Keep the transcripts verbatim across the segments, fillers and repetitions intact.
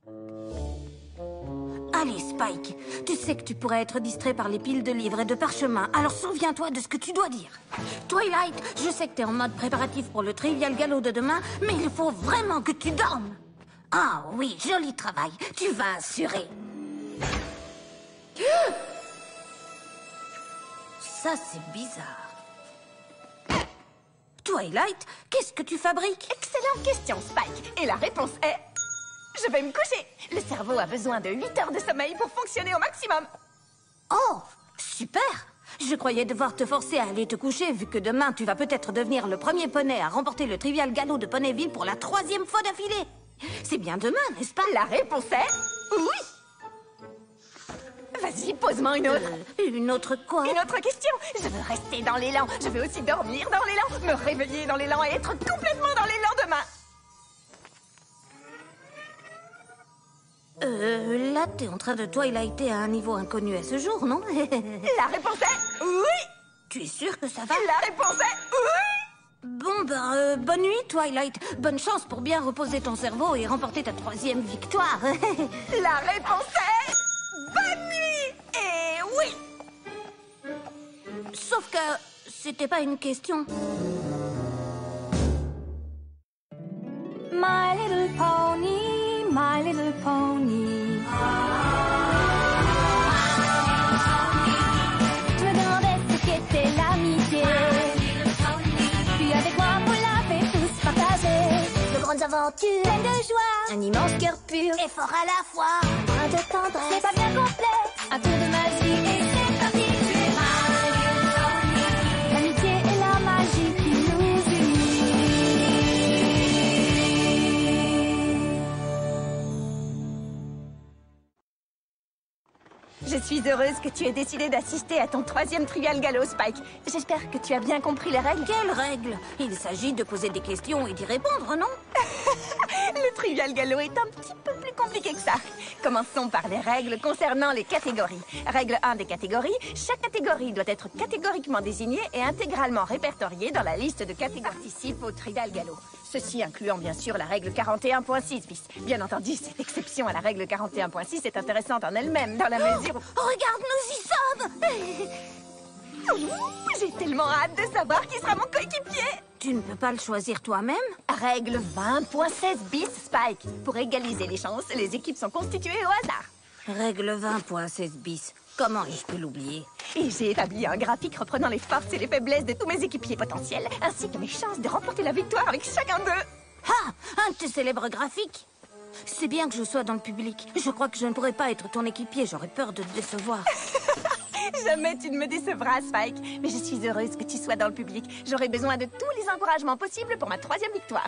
Allez, Spike, tu sais que tu pourrais être distrait par les piles de livres et de parchemins, alors souviens-toi de ce que tu dois dire. Twilight, je sais que t'es en mode préparatif pour le Trivial Galop de demain, mais il faut vraiment que tu dormes. Ah oui, joli travail, tu vas assurer. Ça, c'est bizarre. Twilight, qu'est-ce que tu fabriques? Excellente question, Spike. Et la réponse est... Je vais me coucher. Le cerveau a besoin de huit heures de sommeil pour fonctionner au maximum. Oh, super! Je croyais devoir te forcer à aller te coucher, vu que demain, tu vas peut-être devenir le premier poney à remporter le Trivial Galop de Ponyville pour la troisième fois d'affilée. C'est bien demain, n'est-ce pas? La réponse est... Oui! Vas-y, pose-moi une autre. Euh, une autre quoi? Une autre question. Je veux rester dans l'élan. Je veux aussi dormir dans l'élan, me réveiller dans l'élan et être complètement dans l'élan demain. Euh, là, t'es en train de Twilighter à un niveau inconnu à ce jour, non? La réponse est oui! Tu es sûr que ça va? La réponse est oui! Bon, ben, euh, bonne nuit, Twilight. Bonne chance pour bien reposer ton cerveau et remporter ta troisième victoire. La réponse est bonne nuit! Et oui! Sauf que c'était pas une question. My little pony, my little pony. Je me demandais ce qu'était l'amitié. Puis avec moi, vous l'avez tous partagé. De grandes aventures, Pleine de joie, un immense cœur pur, et fort à la fois. un brin de C'est tendresse. pas bien complexe, un tour de magie et c'est parti. L'amitié et la magie qui nous Je suis heureuse que tu aies décidé d'assister à ton troisième Trivial Galop, Spike. J'espère que tu as bien compris les règles. Quelles règles? Il s'agit de poser des questions et d'y répondre, non? Le Trivial Galop est un petit peu plus compliqué que ça. Commençons par les règles concernant les catégories. Règle un des catégories, chaque catégorie doit être catégoriquement désignée et intégralement répertoriée dans la liste de catégories qui participent au Trivial Galop. Ceci incluant bien sûr la règle quarante et un point six bis. Bien entendu, cette exception à la règle quarante et un point six est intéressante en elle-même, dans la mesure où... Oh, regarde, nous y sommes! Ouh, j'ai tellement hâte de savoir qui sera mon coéquipier. Tu ne peux pas le choisir toi-même? Règle vingt point seize bis, Spike. Pour égaliser les chances, les équipes sont constituées au hasard. Règle vingt point seize bis. Comment ai-je pu l'oublier? Et j'ai établi un graphique reprenant les forces et les faiblesses de tous mes équipiers potentiels, ainsi que mes chances de remporter la victoire avec chacun d'eux. Ah! Un de tes célèbres graphiques? C'est bien que je sois dans le public. Je crois que je ne pourrais pas être ton équipier. J'aurais peur de te décevoir. Jamais tu ne me décevras, Spike. Mais je suis heureuse que tu sois dans le public. J'aurai besoin de tous les encouragements possibles pour ma troisième victoire.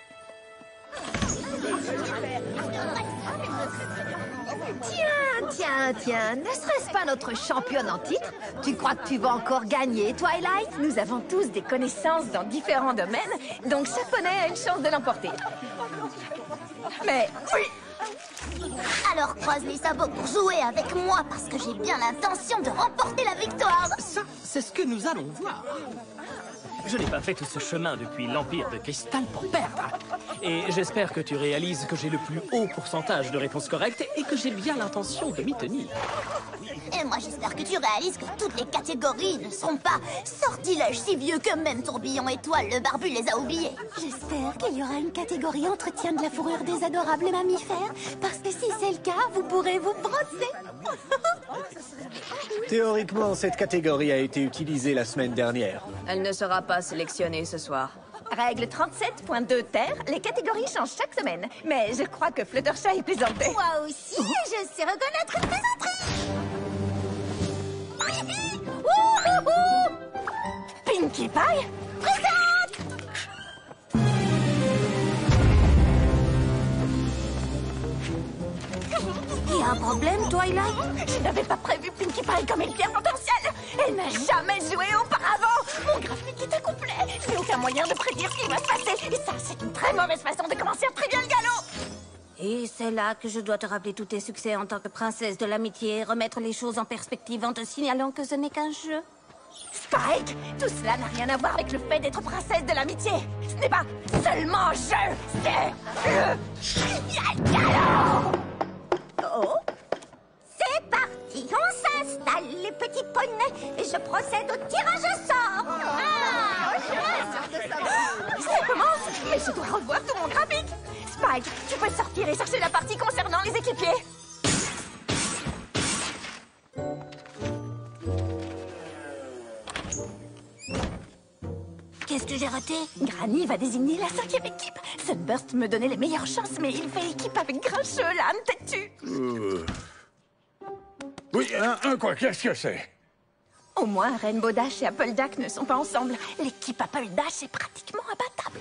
Tiens, tiens, tiens, ne serait-ce pas notre championne en titre? Tu crois que tu vas encore gagner, Twilight? Nous avons tous des connaissances dans différents domaines, donc chaque poney a une chance de l'emporter. Mais oui! Alors croise les sabots pour jouer avec moi parce que j'ai bien l'intention de remporter la victoire. Ça, c'est ce que nous allons voir. Je n'ai pas fait tout ce chemin depuis l'Empire de Cristal pour perdre. Et j'espère que tu réalises que j'ai le plus haut pourcentage de réponses correctes et que j'ai bien l'intention de m'y tenir. Et moi j'espère que tu réalises que toutes les catégories ne seront pas sortilèges si vieux que même Tourbillon Étoile le barbu les a oubliés. J'espère qu'il y aura une catégorie entretien de la fourrure des adorables mammifères, parce que si c'est le cas, vous pourrez vous brosser. Théoriquement, cette catégorie a été utilisée la semaine dernière. Elle ne sera pas sélectionnée ce soir. Règle trente-sept point deux terre, les catégories changent chaque semaine. Mais je crois que Fluttershy plaisantait. Moi aussi, je sais reconnaître une plaisanterie. Wouhou! Pinkie Pie? Il y a un problème, Twilight? Je n'avais pas prévu Pinkie Pie comme une pierre potentielle. Elle n'a jamais joué auparavant. Mon graphique est incomplet. Je n'ai aucun moyen de prédire ce qui va se passer. Et ça, c'est une très mauvaise façon de commencer un Trivial Galop. Et c'est là que je dois te rappeler tous tes succès en tant que princesse de l'amitié et remettre les choses en perspective en te signalant que ce n'est qu'un jeu. Spike, tout cela n'a rien à voir avec le fait d'être princesse de l'amitié. Ce n'est pas seulement un jeu, c'est le Trivial Galop. Twilight, tu peux sortir et chercher la partie concernant les équipiers. Qu'est-ce que j'ai raté? Granny va désigner la cinquième équipe. Sunburst me donnait les meilleures chances, mais il fait équipe avec Grincheux, l'âne têtu. Euh... Oui, un, un quoi, qu'est-ce que c'est? Au moins, Rainbow Dash et Apple Dash ne sont pas ensemble. L'équipe Apple Dash est pratiquement imbattable.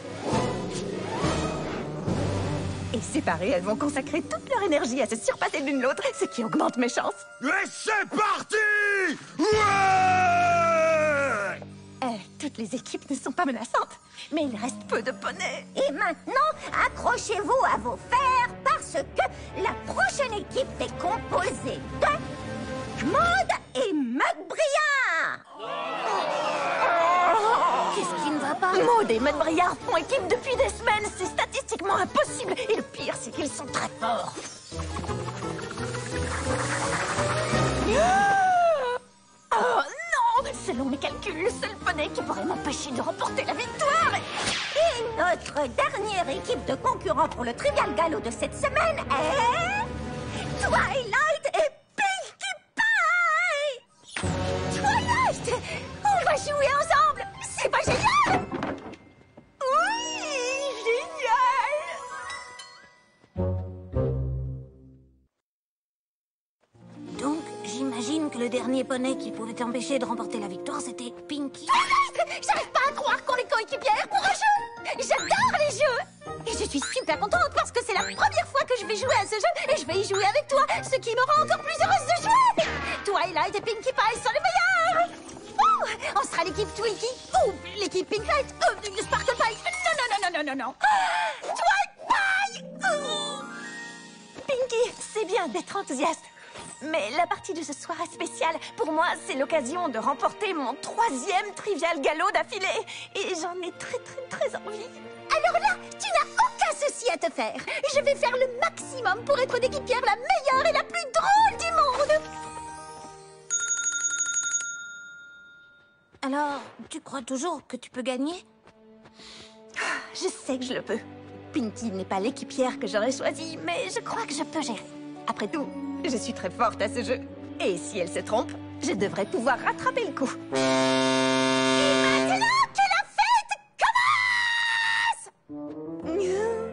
Et séparées, elles vont consacrer toute leur énergie à se surpasser l'une l'autre, ce qui augmente mes chances. Et c'est parti! Ouais! Euh, toutes les équipes ne sont pas menaçantes, mais il reste peu de poneys. Et maintenant, accrochez-vous à vos fers parce que la prochaine équipe est composée de Maud et Mug Brillant. Qu'est-ce qui ne va pas? Maud et Maud Briard font équipe depuis des semaines, c'est statistiquement impossible. Et le pire, c'est qu'ils sont très forts. Oh non! Selon mes calculs, le seul poney qui pourrait m'empêcher de remporter la victoire est... Et notre dernière équipe de concurrents pour le Trivial Galop de cette semaine est... Twilight et Pinkie Pie! Twilight! On va jouer ensemble! C'est pas génial? Oui, génial! Donc, j'imagine que le dernier poney qui pouvait t'empêcher de remporter la victoire, c'était Pinkie. J'arrive pas à croire qu'on est coéquipières pour un jeu! J'adore les jeux! Et je suis super contente parce que c'est la première fois que je vais jouer à ce jeu et je vais y jouer avec toi, ce qui me rend encore plus heureuse de jouer! Twilight et Pinkie Pie sont les meilleurs! Oh, on sera l'équipe Twinkie ou l'équipe Pink Light, euh, Sparkle Pie. Non, non, non, non, non, non, non. Twilight Pie! Oh. Pinkie, c'est bien d'être enthousiaste. Mais la partie de ce soir est spéciale. Pour moi, c'est l'occasion de remporter mon troisième Trivial Galop d'affilée. Et j'en ai très, très, très envie. Alors là, tu n'as aucun souci à te faire. Je vais faire le maximum pour être l'équipière la meilleure et la plus drôle du monde. Alors, tu crois toujours que tu peux gagner? Je sais que je le peux. Pinkie n'est pas l'équipière que j'aurais choisie, mais je crois que je peux gérer. Après tout, je suis très forte à ce jeu. Et si elle se trompe, je devrais pouvoir rattraper le coup. Et maintenant que la fête commence!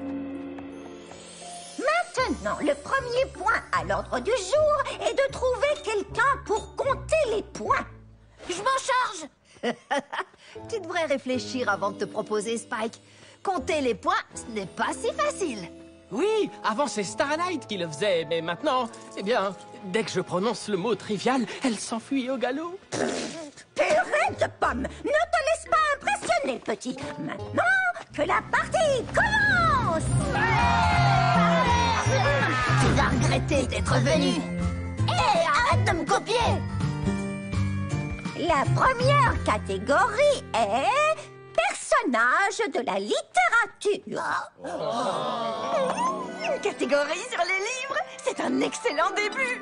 Maintenant, le premier point à l'ordre du jour est de trouver quelqu'un pour compter les points. Je m'en charge! Tu devrais réfléchir avant de te proposer, Spike. Compter les points, ce n'est pas si facile. Oui, avant c'est Starlight qui le faisait, mais maintenant, eh bien, dès que je prononce le mot trivial, elle s'enfuit au galop. Purée de pommes, ne te laisse pas impressionner, petit. Maintenant que la partie commence! Tu vas regretter d'être venu. Hé, arrête de me copier! La première catégorie est personnage de la littérature. Une catégorie sur les livres, c'est un excellent début.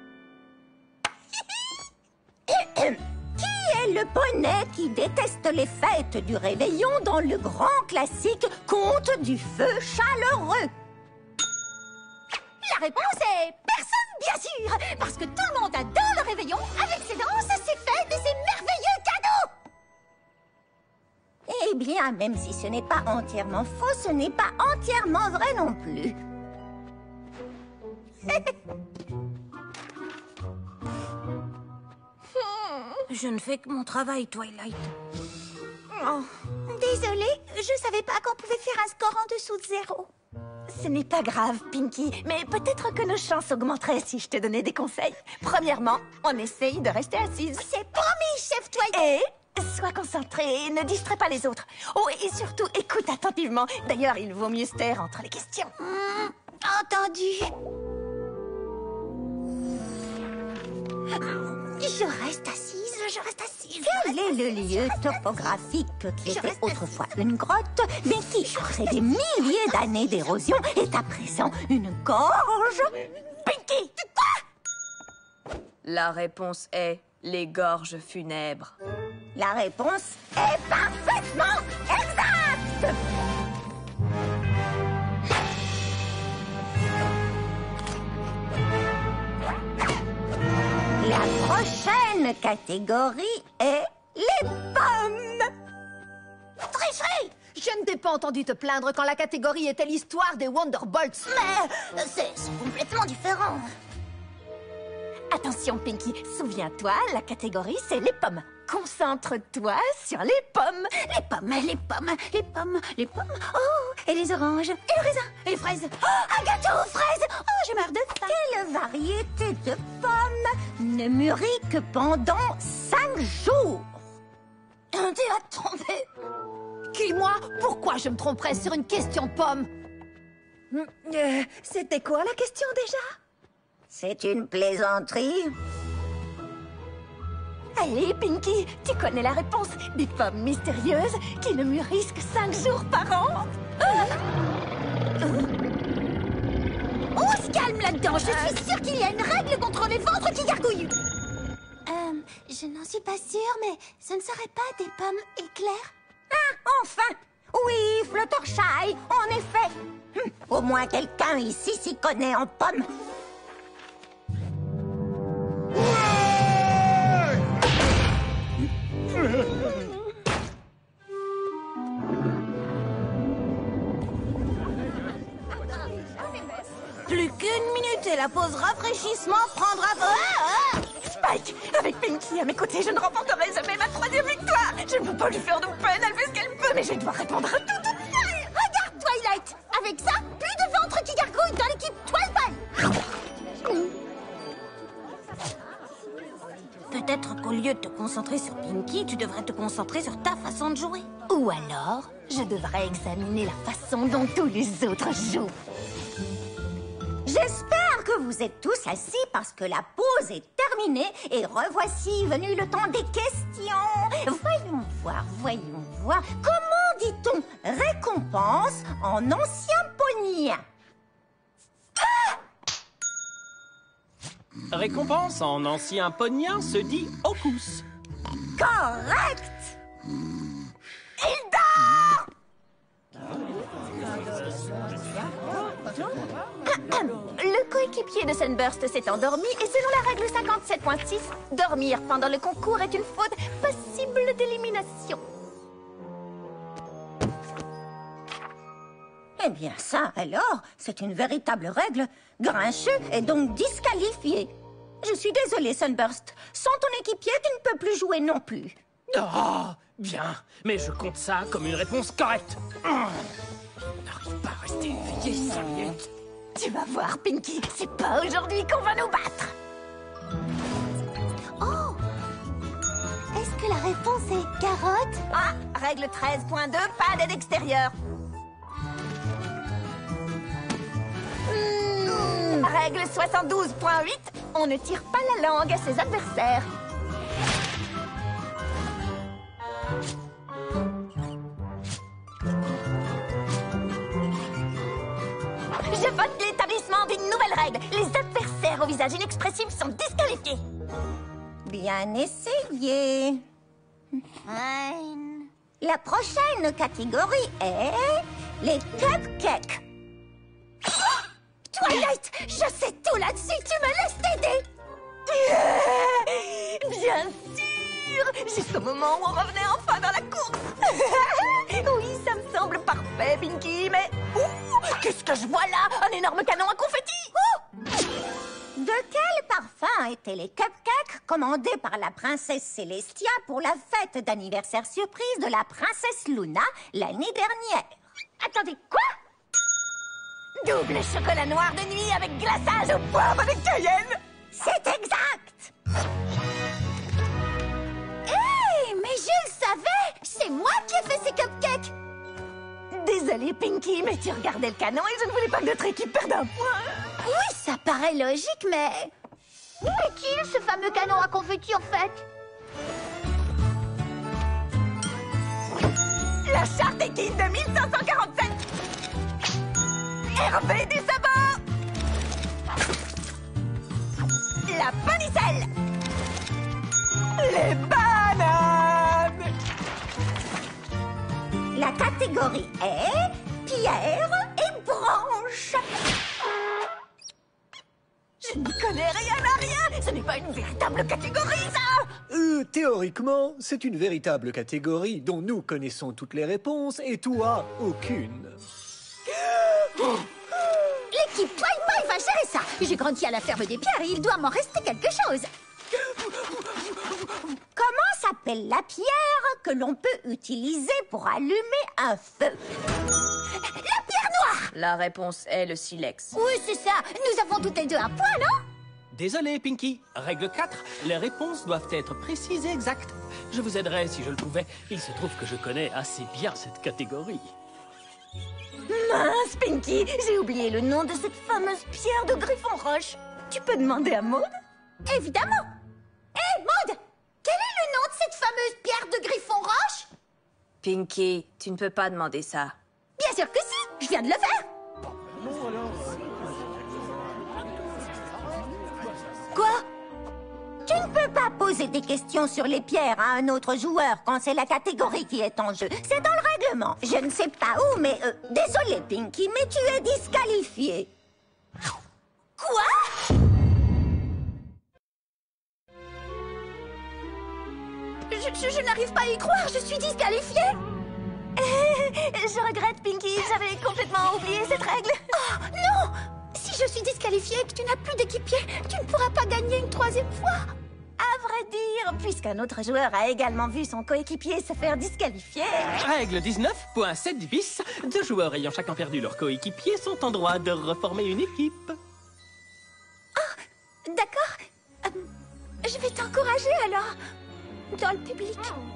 Qui est le poney qui déteste les fêtes du réveillon dans le grand classique Conte du feu chaleureux? La réponse est personne, bien sûr, parce que tout le monde adore le réveillon avec ses danses, ses fêtes et ses merveilleux cadeaux. Eh bien, même si ce n'est pas entièrement faux, ce n'est pas entièrement vrai non plus. Je ne fais que mon travail, Twilight. Oh, désolée, je savais pas qu'on pouvait faire un score en dessous de zéro. Ce n'est pas grave, Pinkie, mais peut-être que nos chances augmenteraient si je te donnais des conseils. Premièrement, on essaye de rester assise. C'est promis, chef Twilight. Et sois concentrée et ne distrais pas les autres. Oh, et surtout, écoute attentivement. D'ailleurs, il vaut mieux se taire entre les questions. Mmh, entendu. Je reste assise, je reste assise. Quel est le lieu topographique qui était autrefois une grotte, mais qui, après des milliers d'années d'érosion, est à présent une gorge? Pinkie, quoi? La réponse est les gorges funèbres. La réponse est parfaitement exacte! La prochaine catégorie est les pommes. Tricherie! Je ne t'ai pas entendu te plaindre quand la catégorie était l'histoire des Wonderbolts. Mais c'est c'est complètement différent. Attention, Pinky, souviens-toi, la catégorie, c'est les pommes. Concentre-toi sur les pommes. Les pommes, les pommes, les pommes, les pommes. Oh, et les oranges, et le raisin, et les fraises. Oh, un gâteau aux fraises. Oh, je meurs de faim. Quelle variété de pommes ne mûrit que pendant cinq jours? Tu as trompé. Qui, moi? Pourquoi je me tromperais sur une question de pommes? Euh, C'était quoi la question déjà? C'est une plaisanterie. Allez, Pinky, tu connais la réponse. Des pommes mystérieuses qui ne mûrissent que cinq jours par an. On se calme là-dedans. Je suis sûre qu'il y a une règle contre les ventres qui gargouillent. Euh, je n'en suis pas sûre, mais ce ne serait pas des pommes éclairs? Ah, enfin! Oui, Fluttershy, en effet. Hum, au moins quelqu'un ici s'y connaît en pommes. Plus qu'une minute et la pause rafraîchissement prendra... Ah, ah Spike, avec Pinky à mes côtés, je ne remporterai jamais ma troisième victoire. Je ne peux pas lui faire de peine, elle fait ce qu'elle peut, mais je dois répondre à tout toute seule. Regarde, Twilight. Avec ça, plus de ventre qui gargouille dans l'équipe Twilight. Peut-être qu'au lieu de te concentrer sur Pinky, tu devrais te concentrer sur ta façon de jouer. Ou alors, je devrais examiner la façon dont tous les autres jouent. J'espère que vous êtes tous assis parce que la pause est terminée et revoici venu le temps des questions. Voyons voir, voyons voir. Comment dit-on récompense en ancien ponien? Récompense en ancien ponien se dit Hocus. Correct. Il dort. Le coéquipier de Sunburst s'est endormi et selon la règle cinquante-sept point six, dormir pendant le concours est une faute possible d'élimination. Eh bien ça, alors, c'est une véritable règle. Grincheux est donc disqualifié. Je suis désolée, Sunburst. Sans ton équipier, tu ne peux plus jouer non plus. Oh, bien, mais je compte ça comme une réponse correcte. On n'arrive pas à rester éveillé cinq minutes. Tu vas voir, Pinky, c'est pas aujourd'hui qu'on va nous battre. Oh! Est-ce que la réponse est carotte? Ah, règle treize point deux, pas d'aide extérieure. Mmh. Règle soixante-douze point huit, on ne tire pas la langue à ses adversaires. Je vote l'établissement d'une nouvelle règle. Les adversaires au visage inexpressif sont disqualifiés. Bien essayé. Fine. La prochaine catégorie est les cupcakes. Twilight, je sais tout là-dessus, tu me laisses t'aider. Bien sûr. Jusqu'au moment où on revenait enfin dans la course. Oui, ça me semble parfait, Pinky, mais... Ouh, qu'est-ce que je vois là? Un énorme canon à confetti. Oh, De quel parfum étaient les cupcakes commandés par la princesse Célestia pour la fête d'anniversaire surprise de la princesse Luna l'année dernière? attendez, quoi? Double chocolat noir de nuit avec glaçage au poivre de Cayenne. C'est exact! Hé, mais je le savais! C'est moi qui ai fait ces cupcakes! Désolée, Pinky, mais tu regardais le canon et je ne voulais pas que notre équipe perde un point. Oui, ça paraît logique, mais... Où est-il, ce fameux canon à confetti, en fait? La charte équipe de mille cinq cent quarante-sept. Hervé du sabot. La panicelle. Les bananes. La catégorie est pierre et branche. Je ne connais rien à rien. Ce n'est pas une véritable catégorie, ça! Euh, théoriquement, c'est une véritable catégorie dont nous connaissons toutes les réponses et toi, aucune. L'équipe Twilight va gérer ça. J'ai grandi à la ferme des pierres et il doit m'en rester quelque chose. Comment s'appelle la pierre que l'on peut utiliser pour allumer un feu? La pierre noire! La réponse est le silex. Oui, c'est ça. Nous avons toutes les deux un point, non? Désolé, Pinky. Règle quatre, les réponses doivent être précises et exactes. Je vous aiderais si je le pouvais. Il se trouve que je connais assez bien cette catégorie. Mince, Pinky, j'ai oublié le nom de cette fameuse pierre de Griffon Roche. Tu peux demander à Maud? Évidemment. Hé, Maud! Quel est le nom de cette fameuse pierre de Griffon Roche? Pinky, tu ne peux pas demander ça. Bien sûr que si. Je viens de le faire. Quoi? Tu ne peux pas poser des questions sur les pierres à un autre joueur quand c'est la catégorie qui est en jeu. C'est dans le règlement. Je ne sais pas où, mais... Euh, désolé, Pinky, mais tu es disqualifié. Quoi? Je, je, je n'arrive pas à y croire, je suis disqualifiée. Je regrette, Pinky, j'avais complètement oublié cette règle. Oh, non! Si je suis disqualifiée et que tu n'as plus d'équipier, tu ne pourras pas gagner une troisième fois. À vrai dire, puisqu'un autre joueur a également vu son coéquipier se faire disqualifier... Règle dix-neuf point sept bis. Deux joueurs ayant chacun perdu leur coéquipier sont en droit de reformer une équipe. Oh, d'accord. Euh, je vais t'encourager alors, dans le public.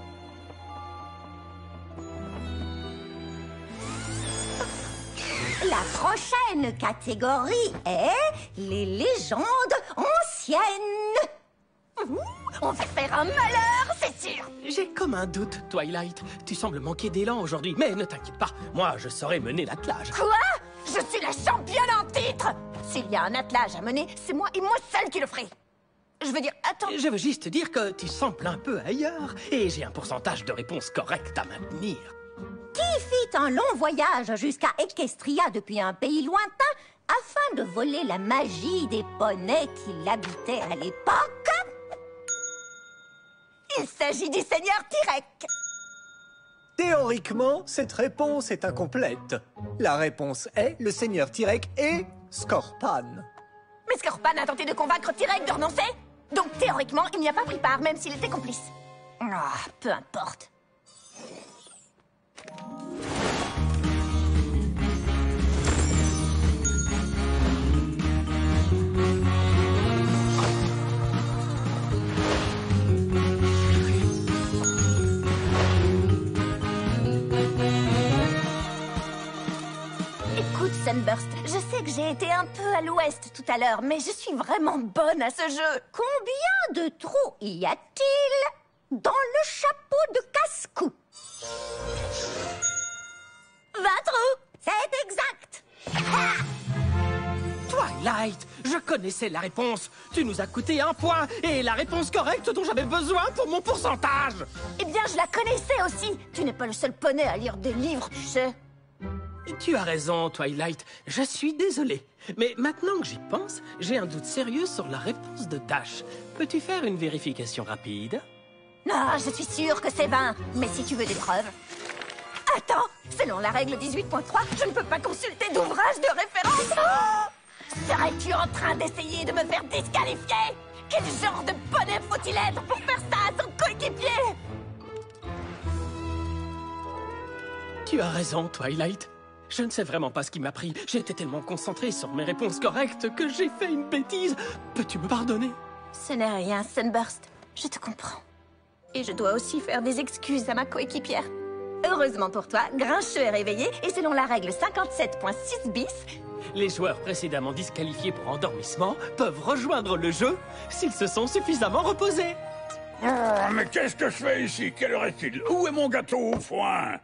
La prochaine catégorie est les légendes anciennes. Ouh, on va faire un malheur, c'est sûr. J'ai comme un doute, Twilight. Tu sembles manquer d'élan aujourd'hui, mais ne t'inquiète pas. Moi, je saurai mener l'attelage. Quoi? Je suis la championne en titre. S'il y a un attelage à mener, c'est moi et moi seule qui le ferai. Je veux dire, attends... Je veux juste dire que tu sembles un peu ailleurs, et j'ai un pourcentage de réponses correctes à maintenir. Qui fit un long voyage jusqu'à Equestria depuis un pays lointain afin de voler la magie des poneys qui l'habitaient à l'époque? Il s'agit du Seigneur Tyrek. Théoriquement, cette réponse est incomplète. La réponse est le Seigneur Tyrek et Scorpan. Mais Scorpan a tenté de convaincre Tyrek de renoncer. Donc théoriquement, il n'y a pas pris part, même s'il était complice. Ah, peu importe. Écoute, Sunburst, je sais que j'ai été un peu à l'ouest tout à l'heure, mais je suis vraiment bonne à ce jeu. Combien de trous y a-t-il dans le chapeau de casse-cou? vingt trous. C'est exact. Ah! Twilight, je connaissais la réponse. Tu nous as coûté un point et la réponse correcte dont j'avais besoin pour mon pourcentage. Eh bien, je la connaissais aussi. Tu n'es pas le seul poney à lire des livres, tu sais. Tu as raison, Twilight. Je suis désolé. Mais maintenant que j'y pense, j'ai un doute sérieux sur la réponse de Dash. Peux-tu faire une vérification rapide? Non, je suis sûre que c'est vingt. Mais si tu veux des preuves... Attends, selon la règle dix-huit point trois, je ne peux pas consulter d'ouvrage de référence. Oh! Serais-tu en train d'essayer de me faire disqualifier? Quel genre de poney faut-il être pour faire ça à son coéquipier? Tu as raison, Twilight. Je ne sais vraiment pas ce qui m'a pris. J'ai été tellement concentré sur mes réponses correctes que j'ai fait une bêtise. Peux-tu me pardonner? Ce n'est rien, Sunburst. Je te comprends. Et je dois aussi faire des excuses à ma coéquipière. Heureusement pour toi, Grincheux est réveillé et selon la règle cinquante-sept point six bis... Les joueurs précédemment disqualifiés pour endormissement peuvent rejoindre le jeu s'ils se sont suffisamment reposés. Oh, mais qu'est-ce que je fais ici? Quelle heure est-il? Où est mon gâteau au foin?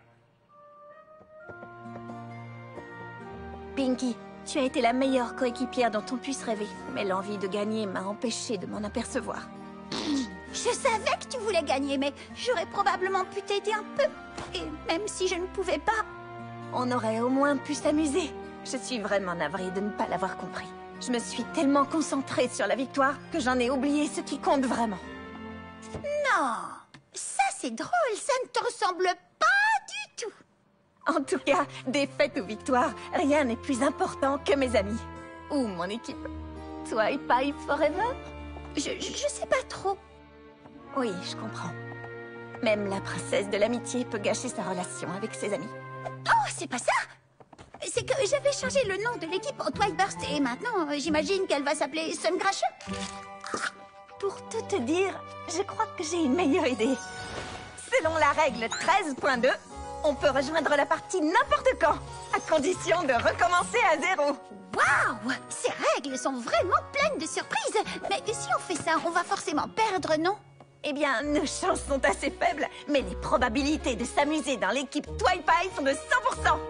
Pinky, tu as été la meilleure coéquipière dont on puisse rêver. Mais l'envie de gagner m'a empêché de m'en apercevoir. Je savais que tu voulais gagner, mais j'aurais probablement pu t'aider un peu. Et même si je ne pouvais pas... On aurait au moins pu s'amuser. Je suis vraiment navrée de ne pas l'avoir compris. Je me suis tellement concentrée sur la victoire que j'en ai oublié ce qui compte vraiment. Non, ça c'est drôle, ça ne te ressemble pas du tout. En tout cas, défaite ou victoire, rien n'est plus important que mes amis. Ou mon équipe. Toi et Pipe Forever? Je, je, je sais pas trop. Oui, je comprends. Même la princesse de l'amitié peut gâcher sa relation avec ses amis. Oh, c'est pas ça. C'est que j'avais changé le nom de l'équipe en Twilight et maintenant, euh, j'imagine qu'elle va s'appeler Sungrasher. Pour tout te dire, je crois que j'ai une meilleure idée. Selon la règle treize point deux, on peut rejoindre la partie n'importe quand, à condition de recommencer à zéro. Waouh! Ces règles sont vraiment pleines de surprises. Mais si on fait ça, on va forcément perdre, non? Eh bien, nos chances sont assez faibles, mais les probabilités de s'amuser dans l'équipe Twilight sont de cent pour cent.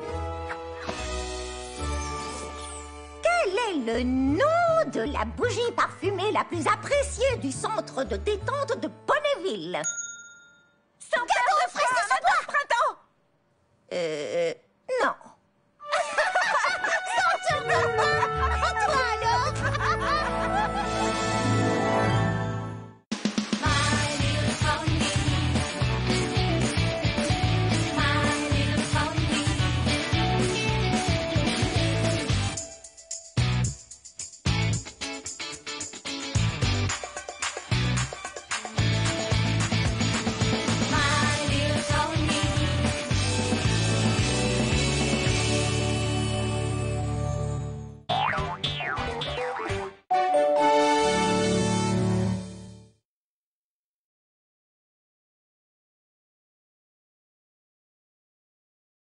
Quel est le nom de la bougie parfumée la plus appréciée du centre de détente de Ponyville? Senteur de fresque de printemps. Euh...